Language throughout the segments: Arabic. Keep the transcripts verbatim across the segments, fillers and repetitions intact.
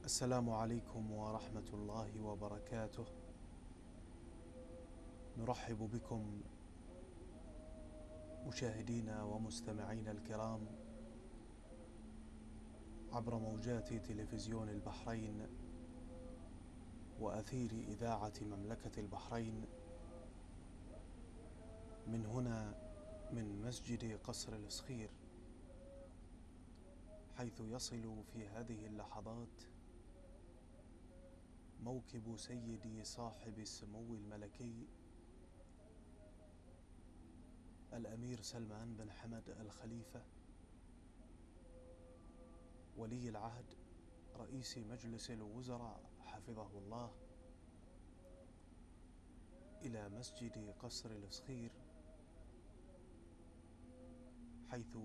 السلام عليكم ورحمة الله وبركاته. نرحب بكم مشاهدينا ومستمعينا الكرام عبر موجات تلفزيون البحرين وأثير إذاعة مملكة البحرين، من هنا من مسجد قصر الصخير، حيث يصل في هذه اللحظات موكب سيدي صاحب السمو الملكي الأمير سلمان بن حمد الخليفة ولي العهد رئيس مجلس الوزراء حفظه الله إلى مسجد قصر الصخير، حيث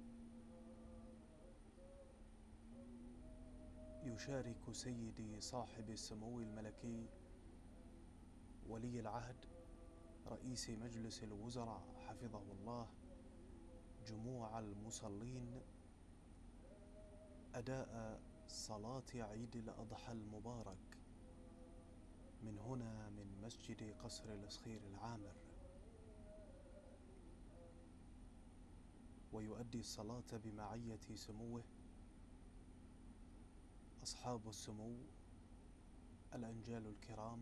يشارك سيدي صاحب السمو الملكي ولي العهد رئيس مجلس الوزراء حفظه الله جموع المصلين أداء صلاة عيد الأضحى المبارك من هنا من مسجد قصر الصخير العامر، ويؤدي الصلاة بمعية سموه أصحاب السمو الأنجال الكرام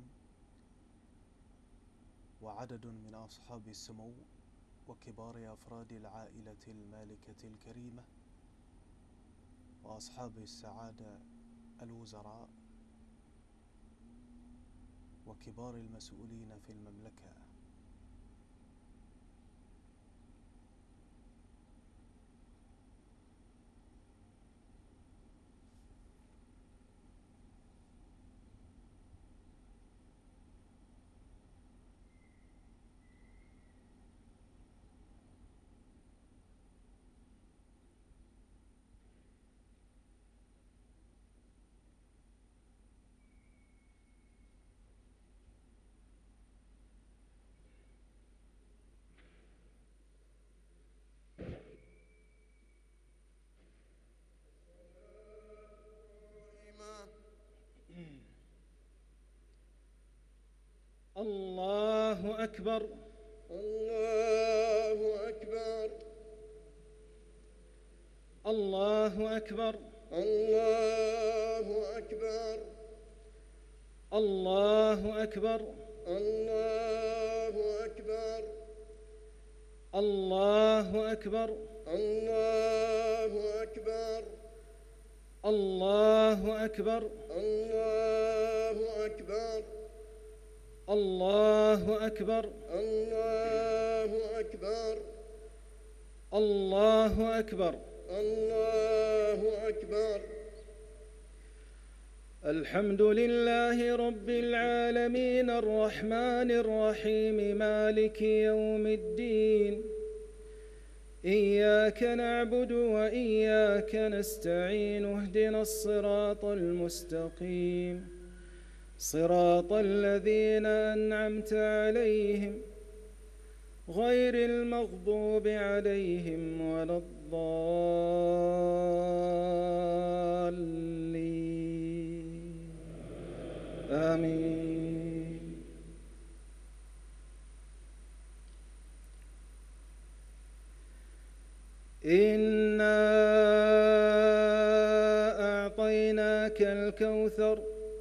وعدد من أصحاب السمو وكبار أفراد العائلة المالكة الكريمة وأصحاب السعادة الوزراء وكبار المسؤولين في المملكة. الله أكبر الله أكبر الله أكبر الله أكبر الله أكبر الله أكبر الله أكبر الله أكبر الله أكبر الله أكبر الله أكبر الله أكبر الله أكبر الله أكبر. الحمد لله رب العالمين الرحمن الرحيم مالك يوم الدين، إياك نعبد وإياك نستعين، اهدنا الصراط المستقيم صراط الذين أنعمت عليهم غير المغضوب عليهم ولا الضالين، آمين. إنا أعطيناك الكوثر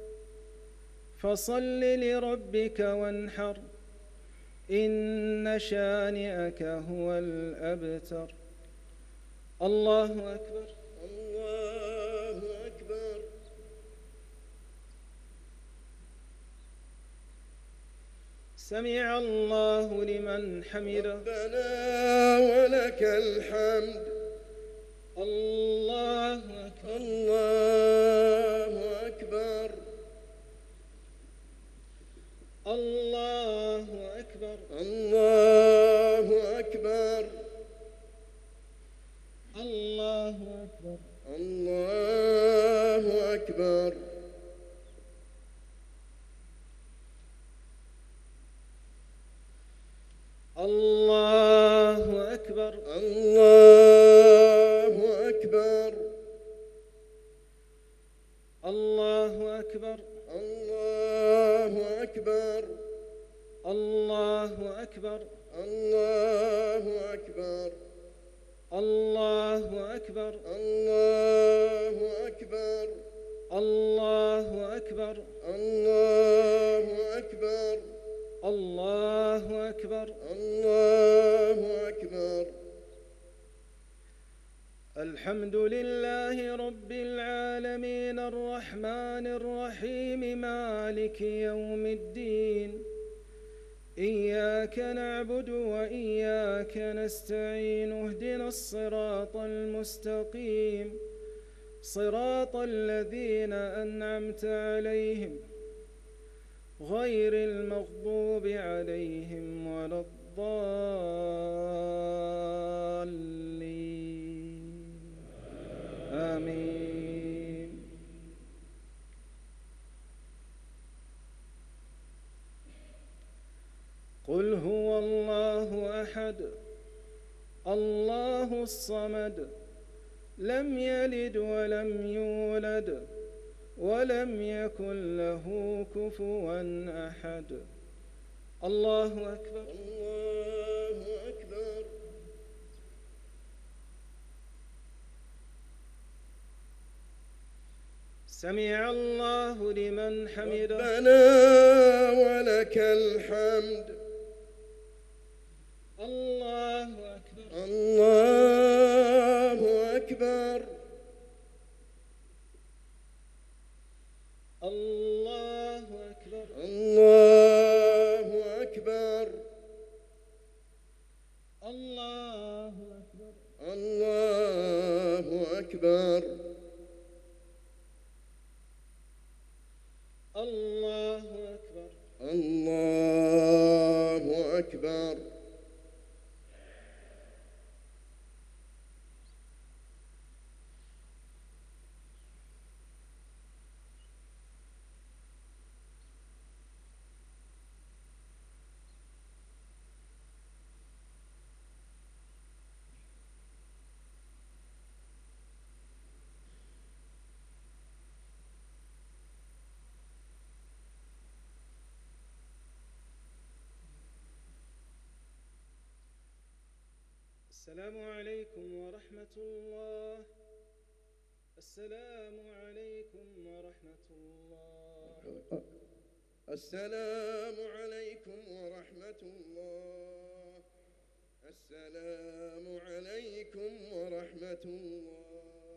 فصل لربك وانحر، إن شانئك هو الأبتر. الله أكبر الله أكبر. سمع الله لمن حمده. ربنا ولك الحمد. الله أكبر الله أكبر الله أكبر الله أكبر الله أكبر الله أكبر. الله أكبر الله أكبر الله أكبر الله أكبر الله أكبر الله أكبر الله أكبر الله أكبر الله أكبر الله أكبر الله أكبر الله أكبر. الحمد لله رب العالمين الرحمن الرحيم مالك يوم الدين. إياك نعبد وإياك نستعين اهدنا الصراط المستقيم صراط الذين أنعمت عليهم غير المغضوب عليهم ولا الضالين آمين. قل هو الله أحد الله الصمد لم يلد ولم يولد ولم يكن له كفوا أحد. الله أكبر الله أكبر. سمع الله لمن حمده. ربنا ولك الحمد. الله أكبر الله أكبر. الله أكبر الله أكبر. الله أكبر الله أكبر. الله أكبر الله أكبر. السلام عليكم ورحمة الله. السلام عليكم ورحمة الله. السلام عليكم ورحمة الله. السلام عليكم ورحمة الله.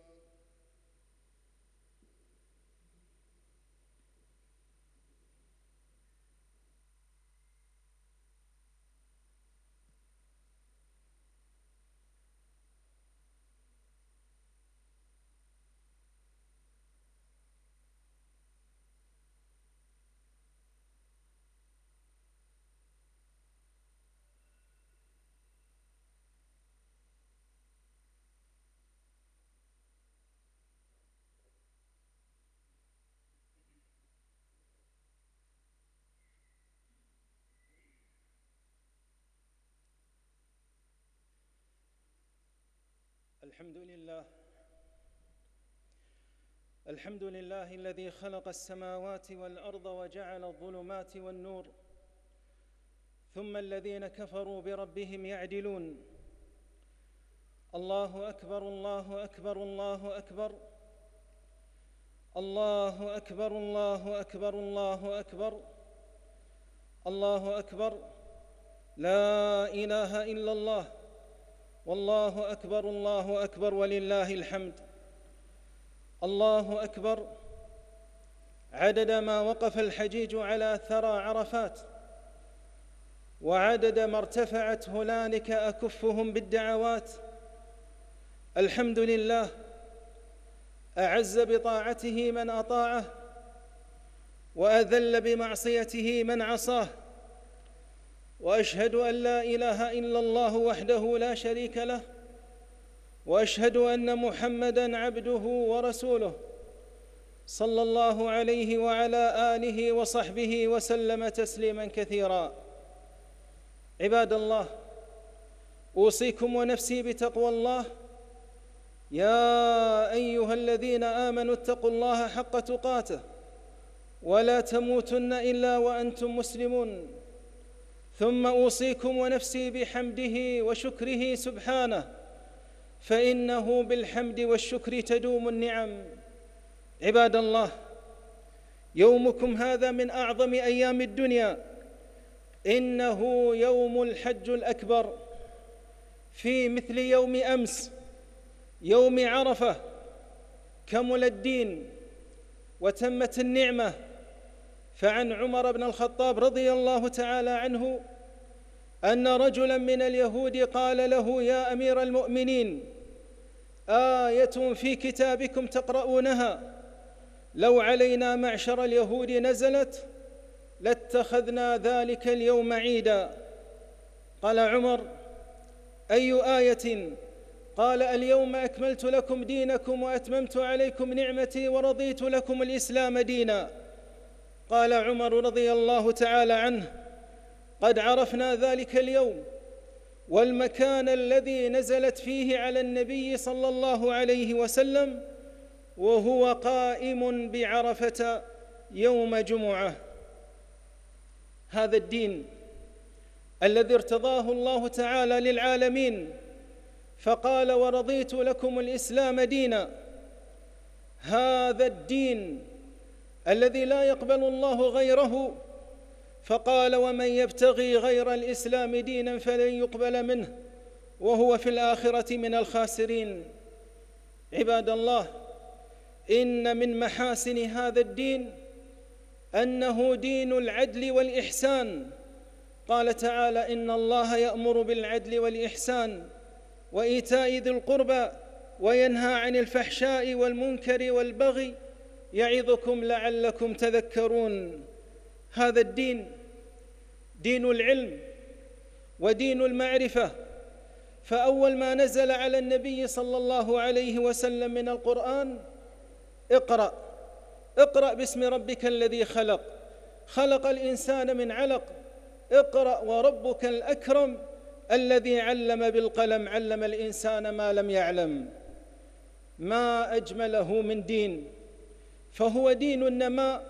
الحمد لله الحمد لله الذي خلق السماوات والأرض وجعل الظلمات والنور، ثم الذين كفروا بربهم يعدلون. الله أكبر الله أكبر الله أكبر الله أكبر الله أكبر الله أكبر الله أكبر. لا إله إلا الله والله أكبر الله أكبر ولله الحمد. الله أكبر عدد ما وقف الحجيج على ثرى عرفات، وعدد ما ارتفعت هنالك أكفهم بالدعوات. الحمد لله أعز بطاعته من أطاعه، وأذل بمعصيته من عصاه. وأشهد أن لا إله إلا الله وحده لا شريك له، وأشهد أن محمدًا عبده ورسوله صلى الله عليه وعلى آله وصحبه وسلم تسليماً كثيراً. عباد الله، أوصيكم ونفسي بتقوى الله. يا أيها الذين آمنوا اتقوا الله حق تقاته ولا تموتن إلا وأنتم مسلمون. ثم أوصيكم ونفسي بحمده وشكره سبحانه، فإنه بالحمد والشكر تدوم النعم. عباد الله، يومكم هذا من أعظم أيام الدنيا، إنه يوم الحج الأكبر، في مثل يوم أمس يوم عرفة كمل الدين وتمت النعمة. فعن عمر بن الخطاب رضي الله تعالى عنه أن رجلا من اليهود قال له: يا أمير المؤمنين، آية في كتابكم تقرؤونها لو علينا معشر اليهود نزلت لاتخذنا ذلك اليوم عيدا. قال عمر: أي آية؟ قال: اليوم أكملت لكم دينكم وأتممت عليكم نعمتي ورضيت لكم الإسلام دينا. قال عمر رضي الله تعالى عنه: قد عرفنا ذلك اليوم والمكان الذي نزلت فيه على النبي صلى الله عليه وسلم وهو قائم بعرفة يوم جمعة. هذا الدين الذي ارتضاه الله تعالى للعالمين فقال: ورضيت لكم الإسلام دينا. هذا الدين الذي لا يقبل الله غيره، فقال: ومن يبتغي غير الإسلام دينا فلن يقبل منه وهو في الآخرة من الخاسرين. عباد الله، إن من محاسن هذا الدين أنه دين العدل والإحسان. قال تعالى: إن الله يأمر بالعدل والإحسان وإيتاء ذي القربى وينهى عن الفحشاء والمنكر والبغي يعظكم لعلكم تذكرون. هذا الدين دين العلم ودين المعرفة، فأول ما نزل على النبي صلى الله عليه وسلم من القرآن: اقرأ اقرأ باسم ربك الذي خلق خلق الإنسان من علق اقرأ وربك الأكرم الذي علم بالقلم علم الإنسان ما لم يعلم. ما أجمله من دين، فهو دين النماء،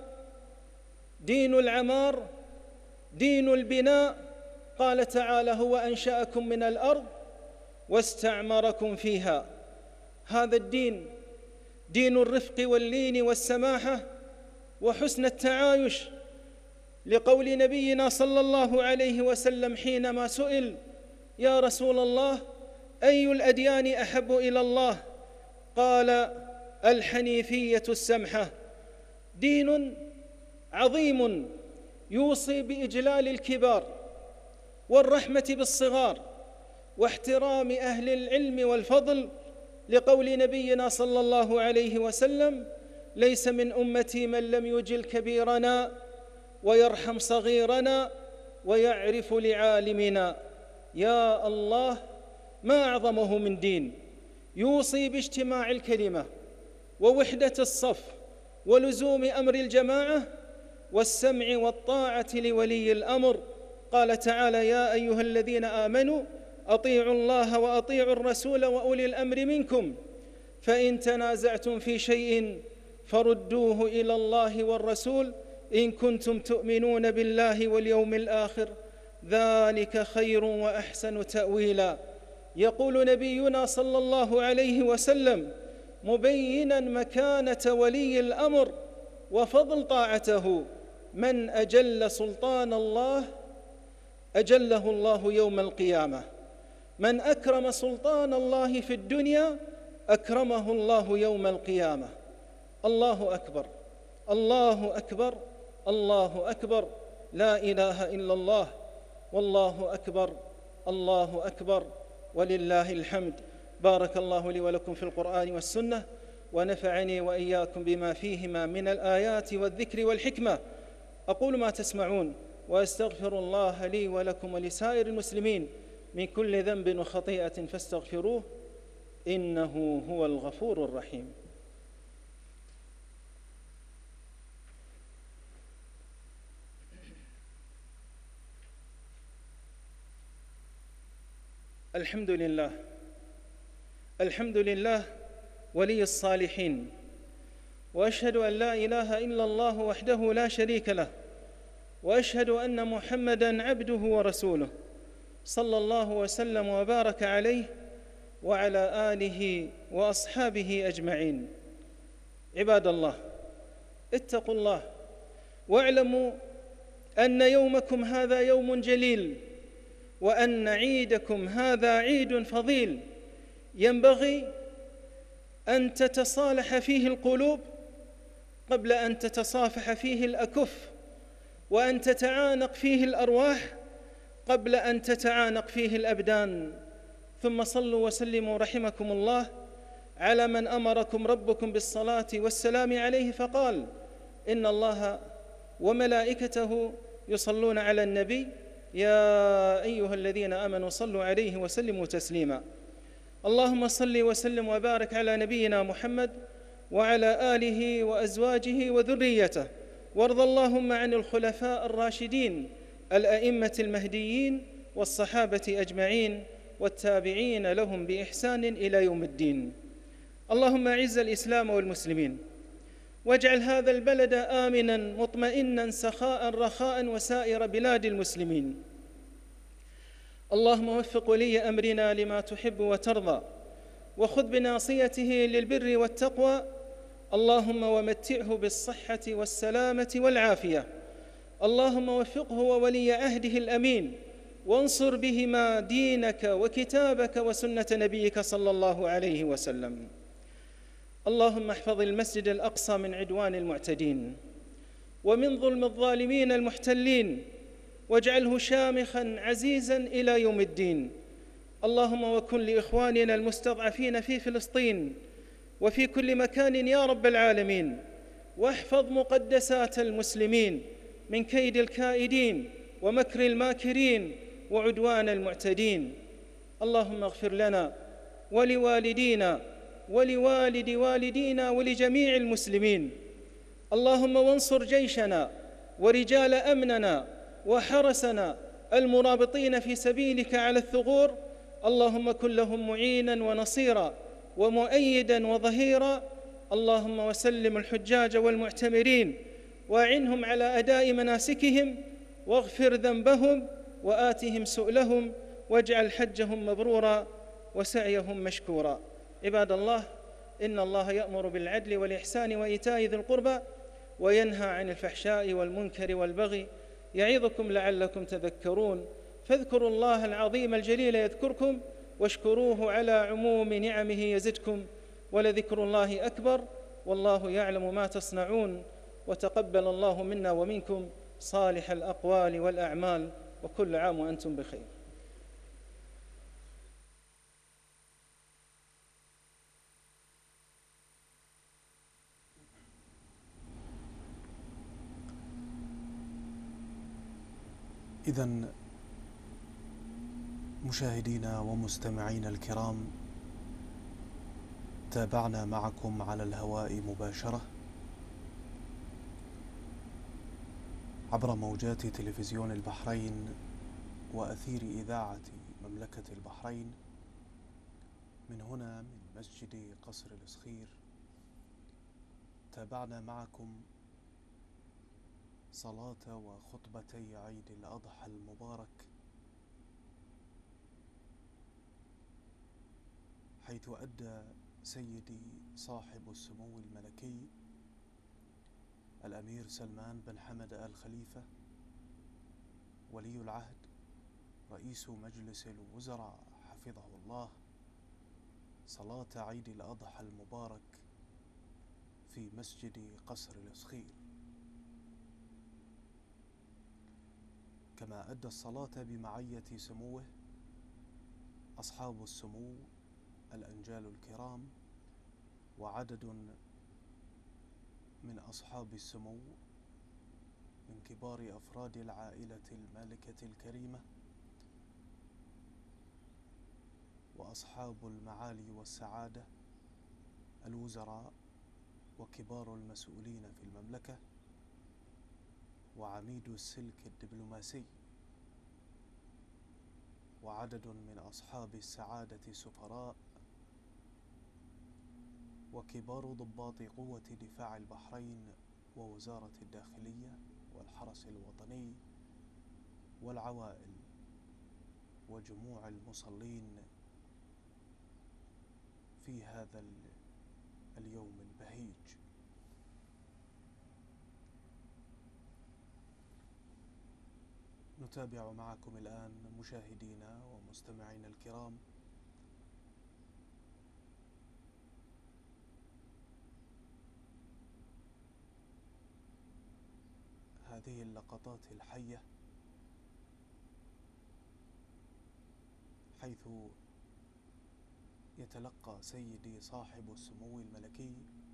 دين العمار، دين البناء. قال تعالى: هو أنشأكم من الأرض واستعمركم فيها. هذا الدين دين الرفق واللين والسماحة وحسن التعايش، لقول نبينا صلى الله عليه وسلم حينما سئل: يا رسول الله، أي الأديان أحب إلى الله؟ قال: الحنيفية السمحة. دين عظيم يوصي بإجلال الكبار والرحمة بالصغار واحترام أهل العلم والفضل، لقول نبينا صلى الله عليه وسلم: ليس من أمتي من لم يجل كبيرنا ويرحم صغيرنا ويعرف لعالمنا. يا الله، ما أعظمه من دين يوصي باجتماع الكلمة ووحدة الصف ولزوم أمر الجماعة والسمع والطاعة لولي الأمر. قال تعالى: يا أيها الذين آمنوا أطيعوا الله وأطيعوا الرسول وأولي الأمر منكم، فإن تنازعتم في شيء فردوه إلى الله والرسول إن كنتم تؤمنون بالله واليوم الآخر، ذلك خير وأحسن تأويلا. يقول نبينا صلى الله عليه وسلم مبينا مكانة ولي الأمر وفضل طاعته: من أجل سلطان الله أجله الله يوم القيامة، من أكرم سلطان الله في الدنيا أكرمه الله يوم القيامة. الله أكبر، الله أكبر، الله أكبر، لا إله إلا الله، والله أكبر، الله أكبر، ولله الحمد. بارك الله لي ولكم في القرآن والسنة، ونفعني وإياكم بما فيهما من الآيات والذكر والحكمة. أقول ما تسمعون وأستغفر الله لي ولكم ولسائر المسلمين من كل ذنب وخطيئة فاستغفروه إنه هو الغفور الرحيم. الحمد لله، الحمد لله ولي الصالحين، وأشهد أن لا إله إلا الله وحده لا شريك له، وأشهد أن محمدًا عبده ورسوله صلى الله وسلم وبارك عليه وعلى آله وأصحابه أجمعين. عباد الله، اتقوا الله واعلموا أن يومكم هذا يوم جليل، وأن عيدكم هذا عيد فضيل، ينبغي أن تتصالح فيه القلوب قبل أن تتصافح فيه الأكف، وأن تتعانق فيه الأرواح قبل أن تتعانق فيه الأبدان. ثم صلوا وسلموا رحمكم الله على من أمركم ربكم بالصلاة والسلام عليه، فقال: إن الله وملائكته يصلون على النبي يا أيها الذين آمنوا صلوا عليه وسلموا تسليما. اللهم صل وسلم وبارك على نبينا محمد وعلى آله وأزواجه وذريته، وارض اللهم عن الخلفاء الراشدين الأئمة المهديين والصحابة أجمعين والتابعين لهم بإحسان إلى يوم الدين. اللهم أعز الإسلام والمسلمين، واجعل هذا البلد آمناً مطمئناً سخاء رخاء وسائر بلاد المسلمين. اللهم وفق ولي أمرنا لما تحب وترضى، وخذ بناصيته للبر والتقوى. اللهم ومتعه بالصحة والسلامة والعافية. اللهم وفقه وولي عهده الأمين، وانصر بهما دينك وكتابك وسنة نبيك صلى الله عليه وسلم. اللهم احفظ المسجد الأقصى من عدوان المعتدين ومن ظلم الظالمين المحتلين، واجعله شامخاً عزيزاً إلى يوم الدين. اللهم وكن لإخواننا المستضعفين في فلسطين وفي كل مكان يا رب العالمين، واحفظ مقدسات المسلمين من كيد الكائدين ومكر الماكرين وعدوان المعتدين. اللهم اغفر لنا ولوالدينا ولوالد والدينا ولجميع المسلمين. اللهم وانصر جيشنا ورجال أمننا وحرسنا المرابطين في سبيلك على الثغور. اللهم كن لهم معيناً ونصيراً ومؤيداً وظهيراً. اللهم وسلم الحجاج والمعتمرين، وأعنهم على أداء مناسكهم، واغفر ذنبهم وآتهم سؤلهم، واجعل حجهم مبرورا وسعيهم مشكورا. عباد الله، إن الله يأمر بالعدل والإحسان وإيتاء ذي القربى، وينهى عن الفحشاء والمنكر والبغي، يعظكم لعلكم تذكرون. فاذكروا الله العظيم الجليل يذكركم، واشكروه على عموم نعمه يزدكم، ولذكر الله أكبر، والله يعلم ما تصنعون. وتقبل الله منا ومنكم صالح الأقوال والأعمال، وكل عام وأنتم بخير. إذن مشاهدينا ومستمعينا الكرام، تابعنا معكم على الهواء مباشرة عبر موجات تلفزيون البحرين وأثير إذاعة مملكة البحرين، من هنا من مسجد قصر الصخير. تابعنا معكم صلاة وخطبتي عيد الأضحى المبارك، حيث أدى سيدي صاحب السمو الملكي الأمير سلمان بن حمد آل خليفة ولي العهد رئيس مجلس الوزراء حفظه الله صلاة عيد الأضحى المبارك في مسجد قصر الصخير، كما أدى الصلاة بمعية سموه أصحاب السمو الأنجال الكرام وعدد من أصحاب السمو من كبار أفراد العائلة المالكة الكريمة وأصحاب المعالي والسعادة الوزراء وكبار المسؤولين في المملكة وعميد السلك الدبلوماسي وعدد من أصحاب السعادة سفراء وكبار ضباط قوة دفاع البحرين ووزارة الداخلية والحرس الوطني والعوائل وجموع المصلين في هذا اليوم البهيج. نتابع معكم الآن مشاهدينا ومستمعينا الكرام هذه اللقطات الحية حيث يتلقى سيدي صاحب السمو الملكي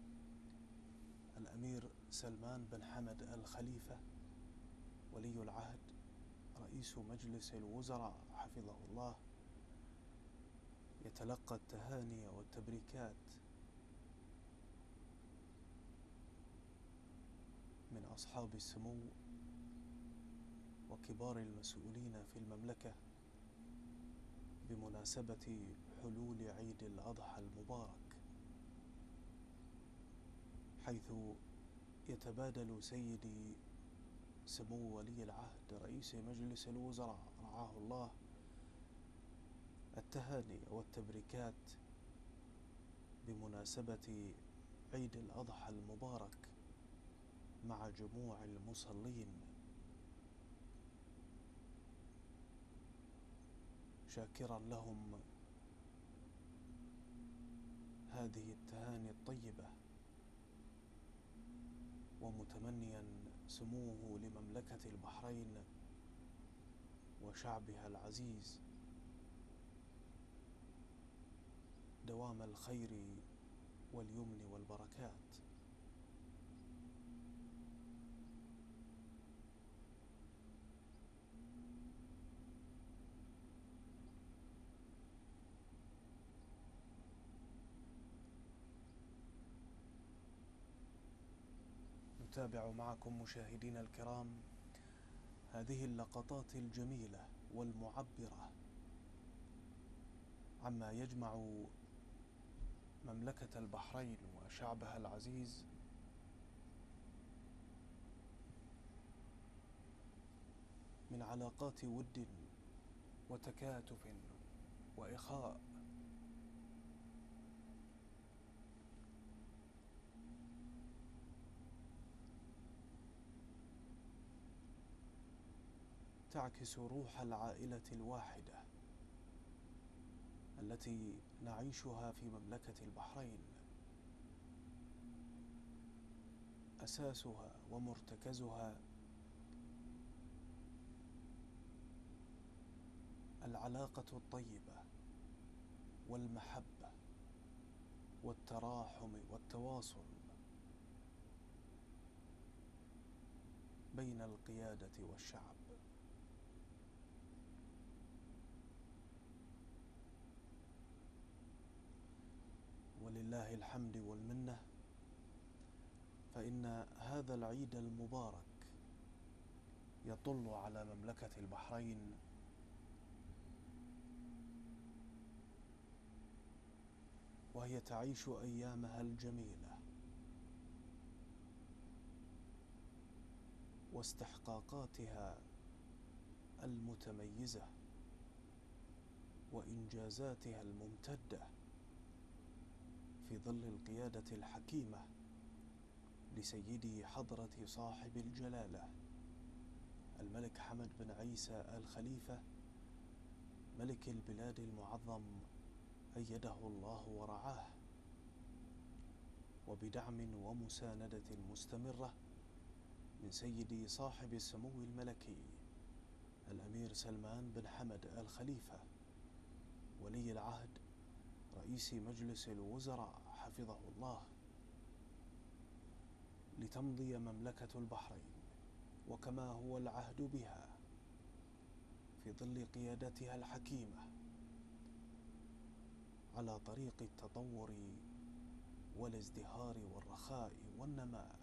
الأمير سلمان بن حمد الخليفة ولي العهد رئيس مجلس الوزراء حفظه الله، يتلقى التهاني والتبريكات من أصحاب السمو وكبار المسؤولين في المملكة بمناسبة حلول عيد الأضحى المبارك، حيث يتبادل سيدي سمو ولي العهد رئيس مجلس الوزراء رعاه الله التهاني والتبريكات بمناسبة عيد الأضحى المبارك مع جموع المصلين، شاكرا لهم هذه التهاني الطيبة ومتمنيا سموه لمملكة البحرين وشعبها العزيز دوام الخير واليمن والبركات. نتابع معكم مشاهدينا الكرام هذه اللقطات الجميلة والمعبرة عما يجمع مملكة البحرين وشعبها العزيز من علاقات ود وتكاتف وإخاء. تعكس روح العائلة الواحدة التي نعيشها في مملكة البحرين، أساسها ومرتكزها العلاقة الطيبة والمحبة والتراحم والتواصل بين القيادة والشعب. ولله الحمد والمنة، فإن هذا العيد المبارك يطل على مملكة البحرين وهي تعيش أيامها الجميلة واستحقاقاتها المتميزة وإنجازاتها الممتدة في ظل القيادة الحكيمة لسيدي حضرة صاحب الجلالة الملك حمد بن عيسى الخليفة ملك البلاد المعظم أيده الله ورعاه، وبدعم ومساندة مستمرة من سيدي صاحب السمو الملكي الأمير سلمان بن حمد الخليفة ولي العهد رئيس مجلس الوزراء حفظه الله، لتمضي مملكة البحرين وكما هو العهد بها في ظل قيادتها الحكيمة على طريق التطور والازدهار والرخاء والنماء،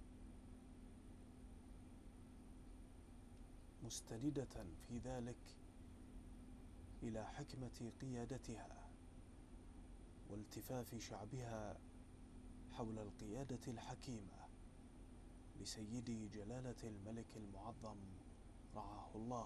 مستندة في ذلك إلى حكمة قيادتها والتفاف شعبها حول القيادة الحكيمة لسيدي جلالة الملك المعظم رعاه الله.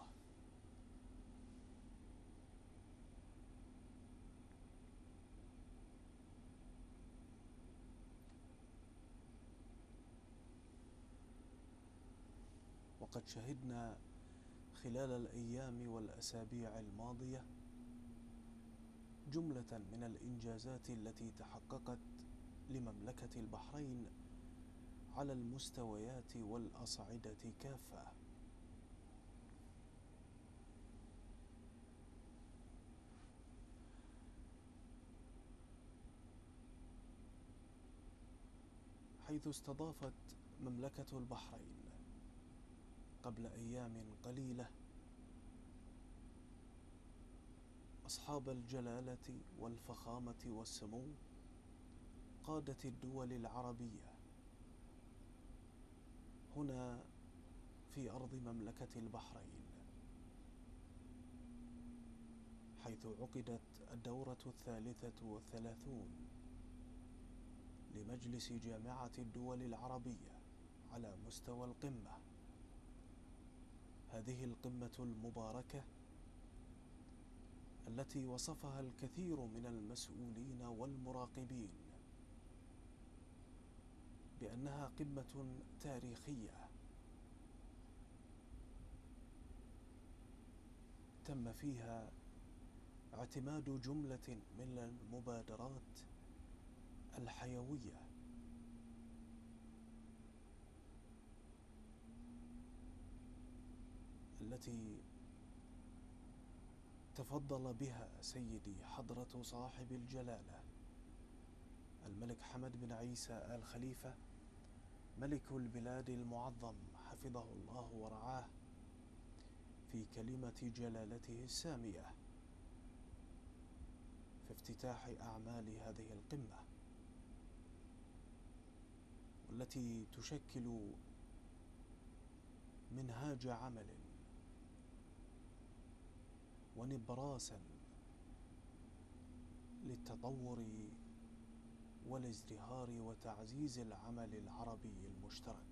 وقد شهدنا خلال الأيام والأسابيع الماضية جملة من الإنجازات التي تحققت لمملكة البحرين على المستويات والأصعدة كافة. حيث استضافت مملكة البحرين قبل أيام قليلة أصحاب الجلالة والفخامة والسمو قادة الدول العربية هنا في أرض مملكة البحرين، حيث عقدت الدورة الثالثة والثلاثون لمجلس جامعة الدول العربية على مستوى القمة. هذه القمة المباركة التي وصفها الكثير من المسؤولين والمراقبين بأنها قمة تاريخية تم فيها اعتماد جملة من المبادرات الحيوية التي تفضل بها سيدي حضرة صاحب الجلالة الملك حمد بن عيسى آل خليفة ملك البلاد المعظم حفظه الله ورعاه في كلمة جلالته السامية في افتتاح أعمال هذه القمة، والتي تشكل منهاج عمل ونبراسا للتطور والازدهار وتعزيز العمل العربي المشترك.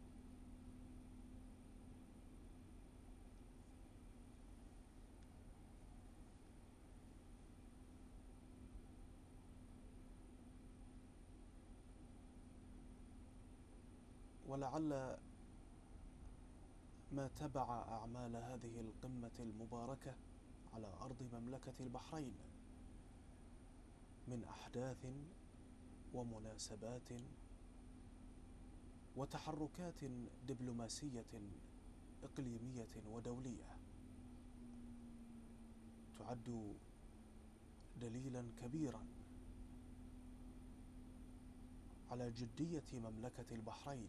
ولعل ما تبع أعمال هذه القمة المباركة على أرض مملكة البحرين من أحداث ومناسبات وتحركات دبلوماسية إقليمية ودولية تعد دليلا كبيرا على جدية مملكة البحرين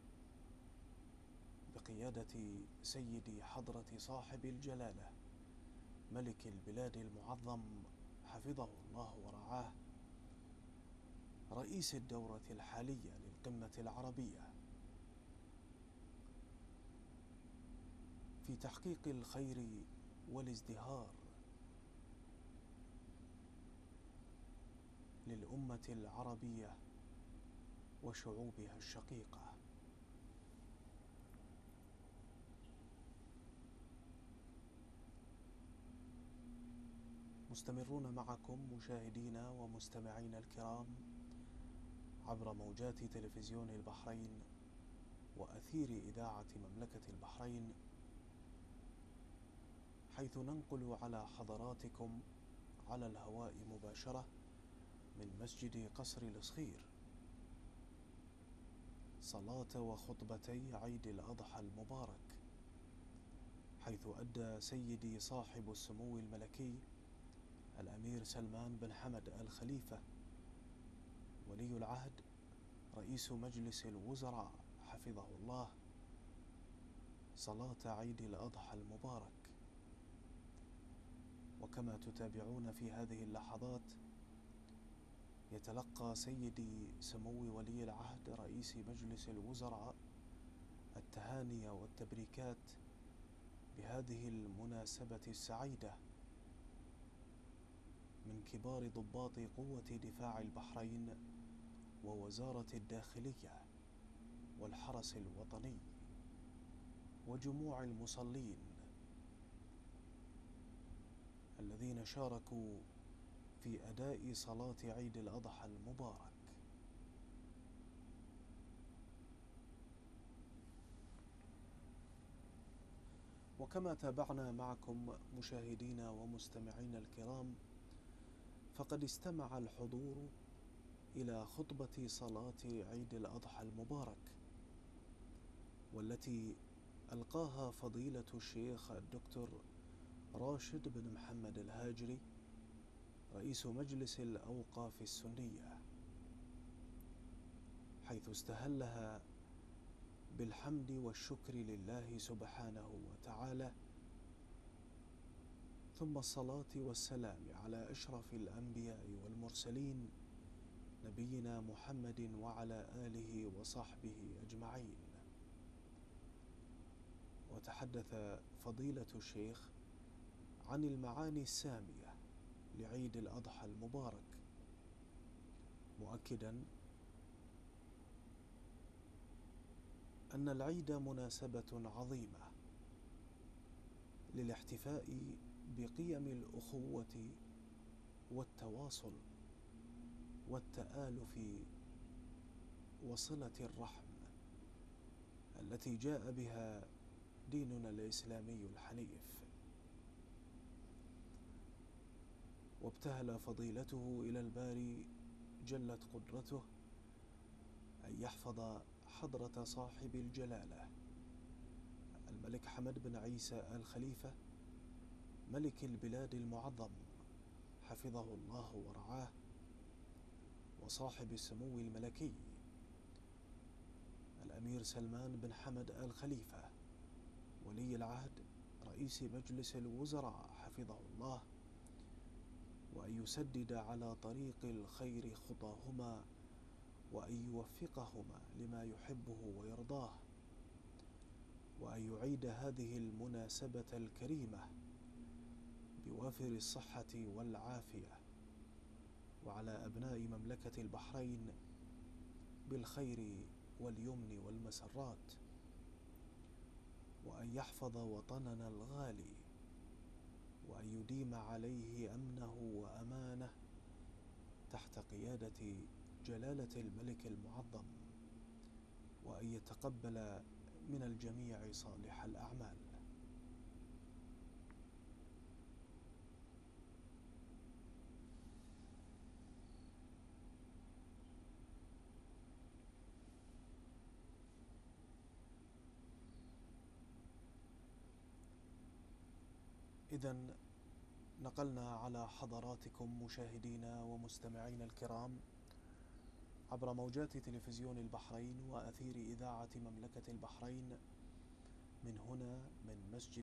بقيادة سيدي حضرة صاحب الجلالة ملك البلاد المعظم حفظه الله ورعاه رئيس الدورة الحالية للقمة العربية في تحقيق الخير والازدهار للأمة العربية وشعوبها الشقيقة. مستمرون معكم مشاهدينا ومستمعينا الكرام عبر موجات تلفزيون البحرين وأثير إذاعة مملكة البحرين، حيث ننقل على حضراتكم على الهواء مباشرة من مسجد قصر الصخير صلاة وخطبتي عيد الأضحى المبارك، حيث أدى سيدي صاحب السمو الملكي الأمير سلمان بن حمد آل خليفة ولي العهد رئيس مجلس الوزراء حفظه الله صلاة عيد الأضحى المبارك. وكما تتابعون في هذه اللحظات يتلقى سيدي سمو ولي العهد رئيس مجلس الوزراء التهاني والتبريكات بهذه المناسبة السعيدة من كبار ضباط قوة دفاع البحرين ووزارة الداخلية والحرس الوطني وجموع المصلين الذين شاركوا في أداء صلاة عيد الأضحى المبارك. وكما تابعنا معكم مشاهدينا ومستمعينا الكرام، فقد استمع الحضور إلى خطبة صلاة عيد الأضحى المبارك، والتي ألقاها فضيلة الشيخ الدكتور راشد بن محمد الهاجري رئيس مجلس الأوقاف السنية، حيث استهلها بالحمد والشكر لله سبحانه وتعالى، ثم الصلاة والسلام على أشرف الأنبياء والمرسلين نبينا محمد وعلى آله وصحبه أجمعين. وتحدث فضيلة الشيخ عن المعاني السامية لعيد الأضحى المبارك، مؤكدا أن العيد مناسبة عظيمة للاحتفاء بقيم الأخوة والتواصل والتآلف وصلة الرحم التي جاء بها ديننا الإسلامي الحنيف. وابتهل فضيلته إلى الباري جلت قدرته أن يحفظ حضرة صاحب الجلالة الملك حمد بن عيسى آل خليفة ملك البلاد المعظم حفظه الله ورعاه، وصاحب السمو الملكي الأمير سلمان بن حمد آل خليفة ولي العهد رئيس مجلس الوزراء حفظه الله، وأن يسدد على طريق الخير خطاهما، وأن يوفقهما لما يحبه ويرضاه، وأن يعيد هذه المناسبة الكريمة بوافر الصحة والعافية، وعلى أبناء مملكة البحرين بالخير واليمن والمسرات، وأن يحفظ وطننا الغالي، وأن يديم عليه أمنه وأمانه تحت قيادة جلالة الملك المعظم، وأن يتقبل من الجميع صالح الأعمال. إذن نقلنا على حضراتكم مشاهدينا ومستمعينا الكرام عبر موجات تلفزيون البحرين وأثير إذاعة مملكة البحرين من هنا من مسجد